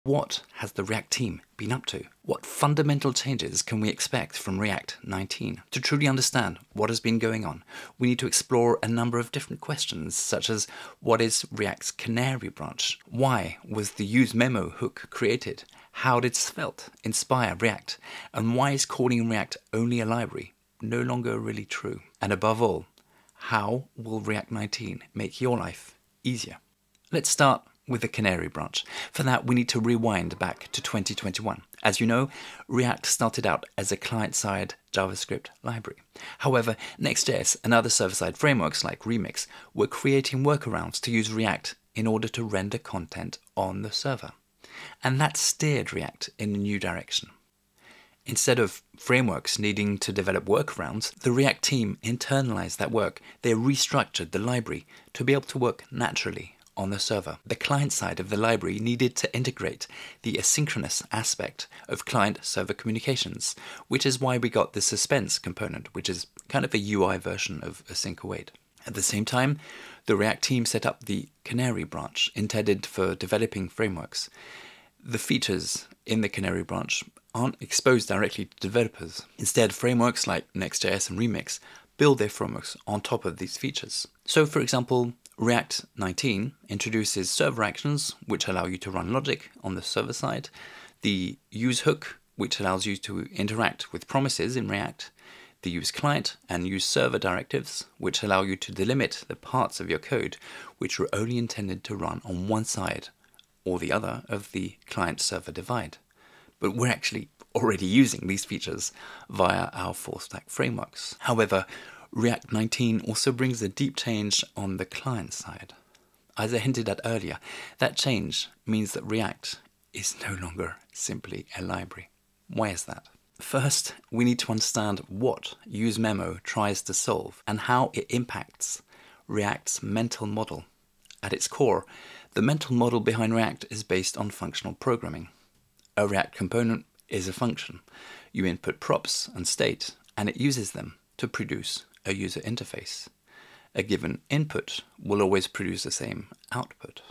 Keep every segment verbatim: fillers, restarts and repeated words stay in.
What has the React team been up to? What fundamental changes can we expect from React nineteen? To truly understand what has been going on, we need to explore a number of different questions, such as what is React's Canary branch? Why was the use memo hook created? How did Svelte inspire React? And why is calling React only a library no longer really true? And above all, how will React nineteen make your life easier? Let's start with the Canary branch. For that, we need to rewind back to twenty twenty-one. As you know, React started out as a client-side JavaScript library. However, Next.js and other server-side frameworks like Remix were creating workarounds to use React in order to render content on the server. And that steered React in a new direction. Instead of frameworks needing to develop workarounds, the React team internalized that work. They restructured the library to be able to work naturally on the server. The client side of the library needed to integrate the asynchronous aspect of client-server communications, which is why we got the suspense component, which is kind of a U I version of async await. At the same time, the React team set up the Canary branch, intended for developing frameworks. The features in the Canary branch aren't exposed directly to developers. Instead, frameworks like Next.js and Remix build their frameworks on top of these features. So, for example, React nineteen introduces server actions, which allow you to run logic on the server side, the use hook, which allows you to interact with promises in React, the use client and use server directives, which allow you to delimit the parts of your code which are only intended to run on one side or the other of the client-server divide. But we're actually already using these features via our full-stack frameworks. However, React nineteen also brings a deep change on the client side. As I hinted at earlier, that change means that React is no longer simply a library. Why is that? First, we need to understand what useMemo tries to solve and how it impacts React's mental model. At its core, the mental model behind React is based on functional programming. A React component is a function. You input props and state, and it uses them to produce a user interface. A given input will always produce the same output.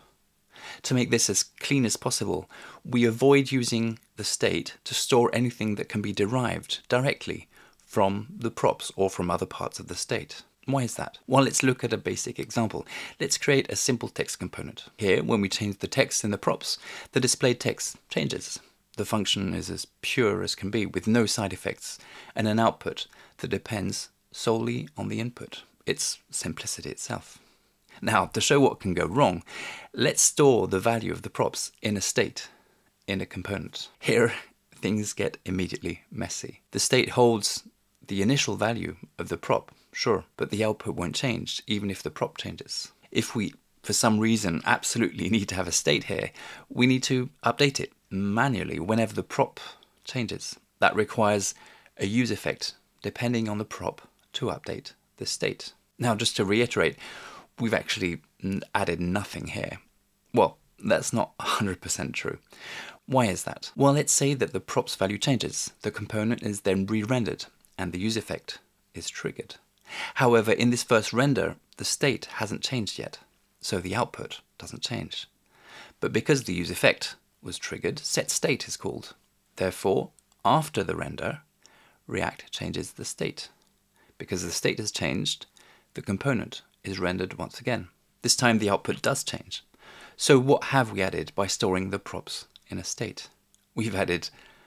To make this as clean as possible, we avoid using the state to store anything that can be derived directly from the props or from other parts of the state. Why is that? Well, let's look at a basic example. Let's create a simple text component. Here, when we change the text in the props, the displayed text changes. The function is as pure as can be, with no side effects, and an output that depends solely on the input. It's simplicity itself. Now, to show what can go wrong, let's store the value of the props in a state, in a component. Here, things get immediately messy. The state holds the initial value of the prop, sure, but the output won't change, even if the prop changes. If we, for some reason, absolutely need to have a state here, we need to update it manually whenever the prop changes. That requires a use effect, depending on the prop, to update the state. Now, just to reiterate, we've actually added nothing here. Well, that's not one hundred percent true. Why is that? Well, let's say that the props value changes. The component is then re-rendered, and the use effect is triggered. However, in this first render, the state hasn't changed yet, so the output doesn't change. But because the use effect was triggered, setState is called. Therefore, after the render, React changes the state. Because the state has changed, the component is rendered once again. This time the output does change. So what have we added by storing the props in a state? We've added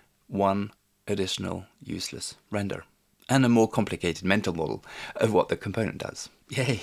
one additional useless render and a more complicated mental model of what the component does. Yay!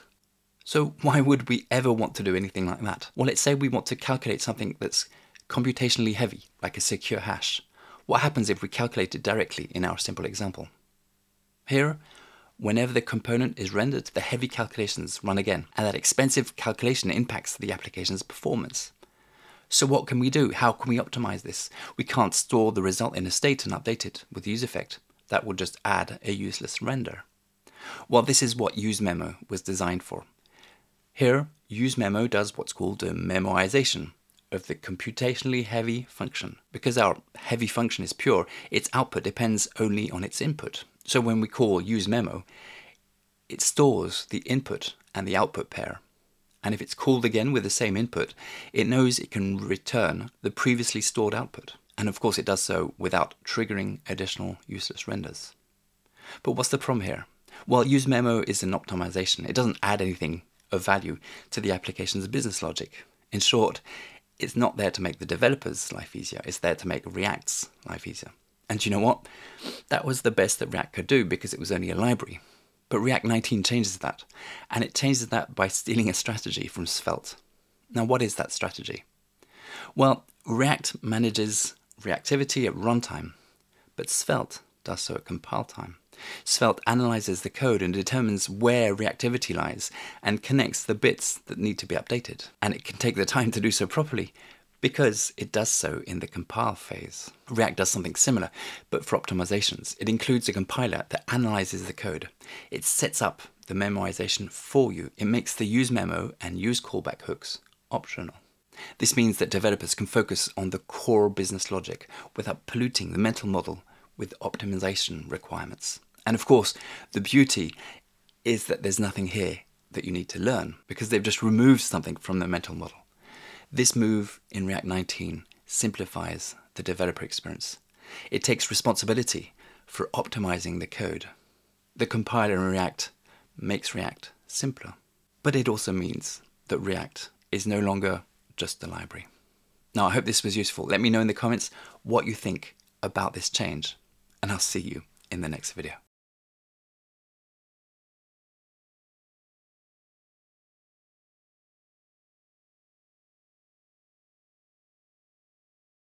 So why would we ever want to do anything like that? Well, let's say we want to calculate something that's computationally heavy, like a secure hash. What happens if we calculate it directly in our simple example? Here, whenever the component is rendered, the heavy calculations run again, and that expensive calculation impacts the application's performance. So what can we do? How can we optimize this? We can't store the result in a state and update it with use effect. That will just add a useless render. Well, this is what useMemo was designed for. Here, useMemo does what's called a memoization of the computationally heavy function. Because our heavy function is pure, its output depends only on its input. So when we call useMemo, it stores the input and the output pair, And if it's called again with the same input, it knows it can return the previously stored output. And of course it does so without triggering additional useless renders. But what's the problem here? Well, useMemo is an optimization. It doesn't add anything of value to the application's business logic. In short, it's not there to make the developer's life easier. It's there to make React's life easier. And you know what? That was the best that React could do because it was only a library. But React nineteen changes that. And it changes that by stealing a strategy from Svelte. Now, what is that strategy? Well, React manages reactivity at runtime, but Svelte does so at compile time. Svelte analyzes the code and determines where reactivity lies and connects the bits that need to be updated. And it can take the time to do so properly because it does so in the compile phase. React does something similar, but for optimizations. It includes a compiler that analyzes the code. It sets up the memoization for you. It makes the use memo and use callback hooks optional. This means that developers can focus on the core business logic without polluting the mental model with optimization requirements. And of course, the beauty is that there's nothing here that you need to learn because they've just removed something from the mental model. This move in React nineteen simplifies the developer experience. It takes responsibility for optimizing the code. The compiler in React makes React simpler. But it also means that React is no longer just a library. Now, I hope this was useful. Let me know in the comments what you think about this change, and I'll see you in the next video.